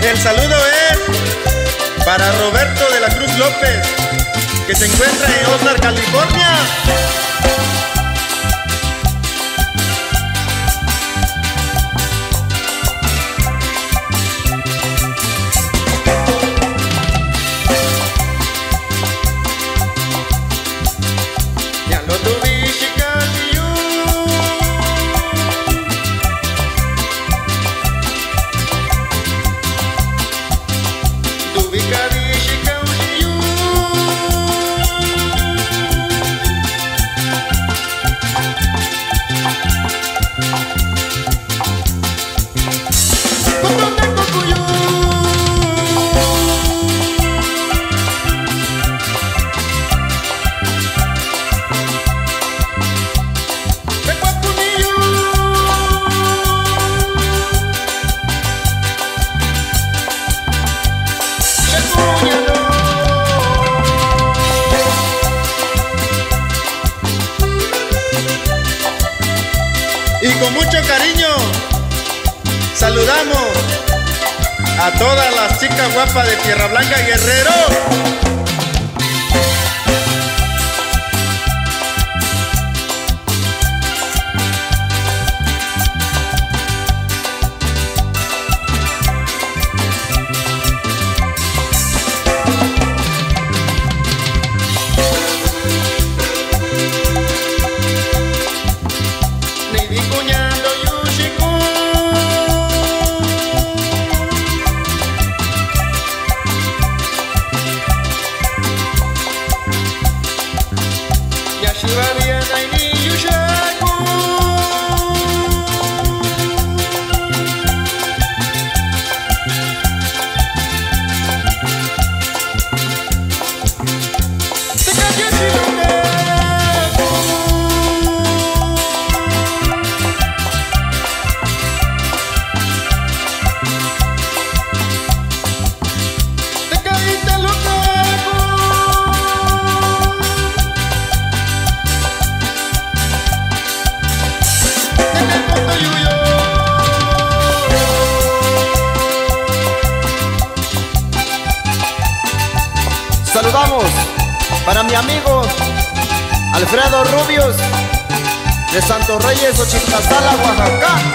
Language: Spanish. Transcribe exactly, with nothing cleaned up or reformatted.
El saludo es para Roberto de la Cruz López, que se encuentra en Oxnard, California. Ya lo tuve. Y con mucho cariño saludamos a todas las chicas guapas de Tierra Blanca, Guerrero. Saludamos para mi amigo Alfredo Rubios de Santos Reyes, Ochintazala, Oaxaca.